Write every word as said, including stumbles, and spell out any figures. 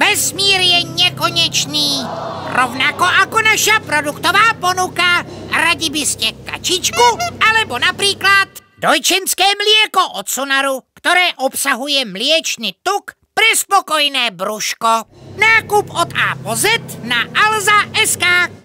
Vesmír je nekonečný, rovnako ako naša produktová ponuka. Radi by ste kačičku, alebo napríklad dojčenské mlieko od Sonaru, ktoré obsahuje mliečny tuk pre spokojné brúško. Nákup od A po Z na alza bodka es ká.